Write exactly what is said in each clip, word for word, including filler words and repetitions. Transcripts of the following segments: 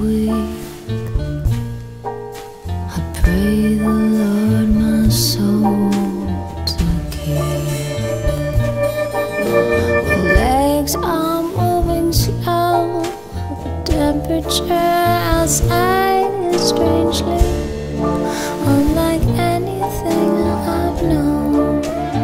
week. I pray the Lord my soul to keep. My legs are moving slow, the temperature outside is strangely unlike anything I've known.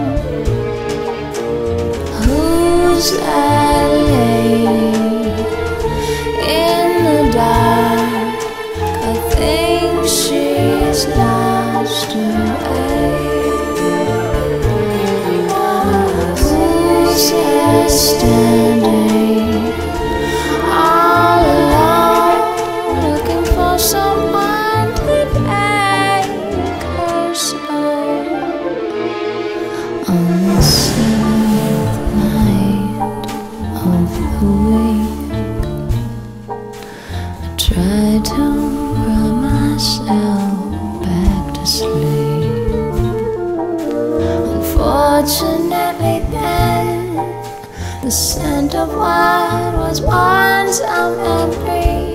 Who's that lady in the dark? I think she's lost her way. Who's there standing all alone, looking for someone to take her soul? On the seventh night of the week, I tried to cry myself back to sleep. Unfortunately then, the scent of what was once a memory